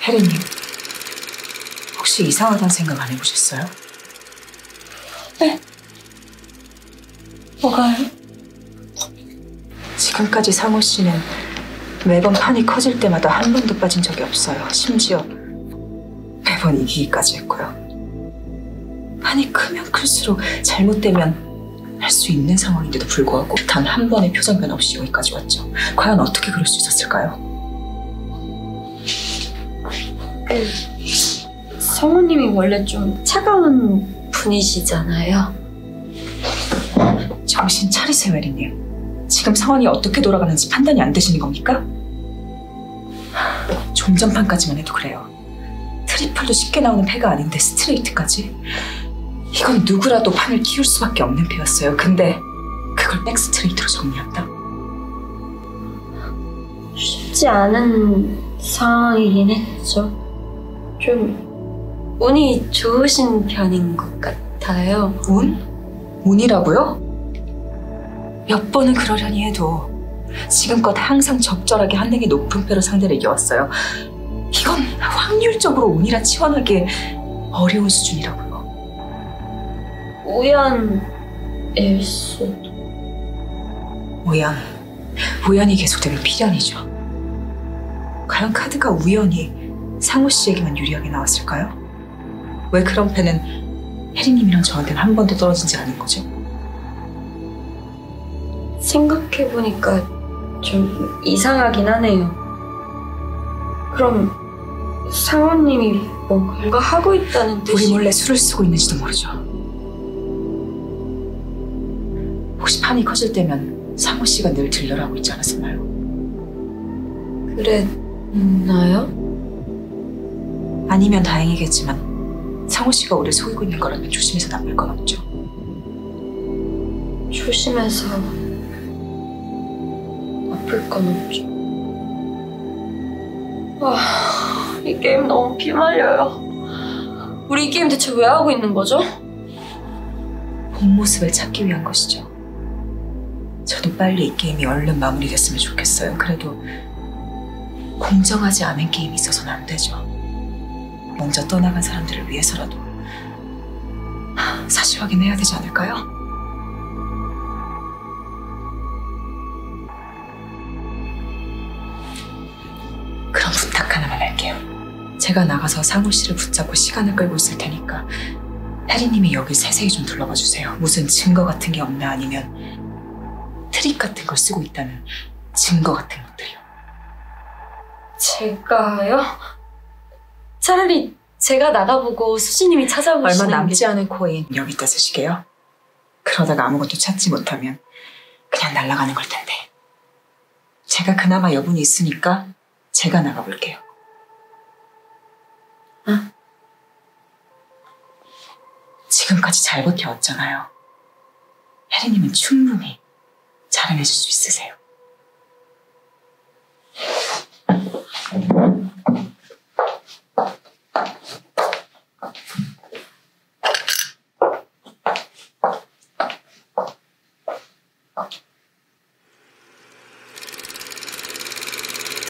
혜리님, 혹시 이상하다는 생각 안 해보셨어요? 네? 뭐가요? 지금까지 상호 씨는 매번 판이 커질 때마다 한 번도 빠진 적이 없어요. 심지어 매번 이기기까지 했고요. 판이 크면 클수록 잘못되면 할 수 있는 상황인데도 불구하고 단 한 번의 표정 변화 없이 여기까지 왔죠. 과연 어떻게 그럴 수 있었을까요? 성우님이 원래 좀 차가운 분이시잖아요. 정신 차리세요, 혜리님. 지금 상황이 어떻게 돌아가는지 판단이 안 되시는 겁니까? 좀 전판까지만 해도 그래요. 트리플도 쉽게 나오는 패가 아닌데 스트레이트까지? 이건 누구라도 판을 키울 수밖에 없는 패였어요. 근데 그걸 백스트레이트로 정리한다? 쉽지 않은 상황이긴 했죠. 좀 운이 좋으신 편인 것 같아요. 운? 운이라고요? 몇 번은 그러려니 해도 지금껏 항상 적절하게 한 랭이 높은 패로 상대를 이겨왔어요. 이건 확률적으로 운이라 치환하기에 어려운 수준이라고요. 우연일 수도. 우연이 계속되면 필연이죠. 과연 카드가 우연히 상호 씨에게만 유리하게 나왔을까요? 왜 그런 패는 혜리님이랑 저한테는 한 번도 떨어지지 않은 거죠? 생각해보니까 좀 이상하긴 하네요. 그럼 상호님이 뭔가 하고 있다는 뜻이... 우리 몰래 술을 쓰고 있는지도 모르죠. 혹시 판이 커질 때면 상호 씨가 늘 들러라고 있지 않았었나요? 그랬나요? 아니면 다행이겠지만 상호 씨가 우리를 속이고 있는 거라면 조심해서 나쁠 건 없죠. 조심해서 나쁠 건 없죠. 이 게임 너무 피말려요. 우리 이 게임 대체 왜 하고 있는 거죠? 본 모습을 찾기 위한 것이죠. 저도 빨리 이 게임이 얼른 마무리됐으면 좋겠어요. 그래도 공정하지 않은 게임이 있어서는 안 되죠. 먼저 떠나간 사람들을 위해서라도 사실 확인해야 되지 않을까요? 그럼 부탁 하나만 할게요. 제가 나가서 상호 씨를 붙잡고 시간을 끌고 있을 테니까 혜리님이 여길 세세히 좀 둘러봐 주세요. 무슨 증거 같은 게 없나, 아니면 트릭 같은 걸 쓰고 있다는 증거 같은 것들이요. 제가요? 차라리 제가 나가보고 수지님이 찾아보시는 얼마 남지 않은 코인 여기다 쓰시게요. 그러다가 아무것도 찾지 못하면 그냥 날아가는 걸 텐데. 제가 그나마 여분이 있으니까 제가 나가볼게요. 지금까지 잘 버텨왔잖아요. 혜리님은 충분히 잘 해내실 수 있으세요.